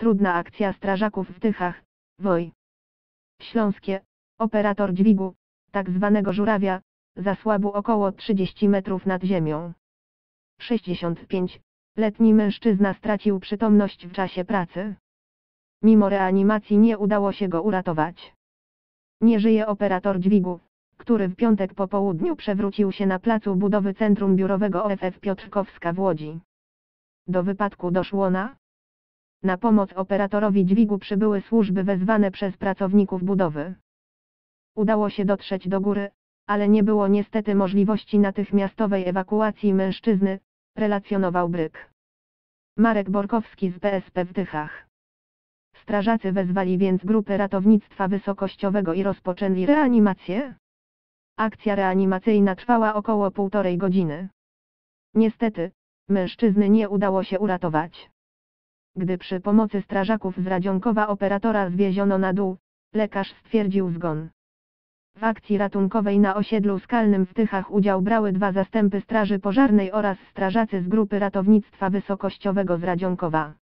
Trudna akcja strażaków w Tychach, WOJ. Śląskie, operator dźwigu, tak zwanego żurawia, zasłabł około 30 metrów nad ziemią. 65-letni mężczyzna stracił przytomność w czasie pracy. Mimo reanimacji nie udało się go uratować. Nie żyje operator dźwigu, który w piątek po południu przewrócił się na placu budowy centrum biurowego OFF Piotrkowska w Łodzi. Do wypadku doszło na pomoc operatorowi dźwigu przybyły służby wezwane przez pracowników budowy. Udało się dotrzeć do góry, ale nie było niestety możliwości natychmiastowej ewakuacji mężczyzny, relacjonował Bryk. Marek Borkowski z PSP w Tychach. Strażacy wezwali więc grupę ratownictwa wysokościowego i rozpoczęli reanimację. Akcja reanimacyjna trwała około 1,5 godziny. Niestety, mężczyzny nie udało się uratować. Gdy przy pomocy strażaków z Radzionkowa operatora zwieziono na dół, lekarz stwierdził zgon. W akcji ratunkowej na osiedlu skalnym w Tychach udział brały 2 zastępy straży pożarnej oraz strażacy z grupy ratownictwa wysokościowego z Radzionkowa.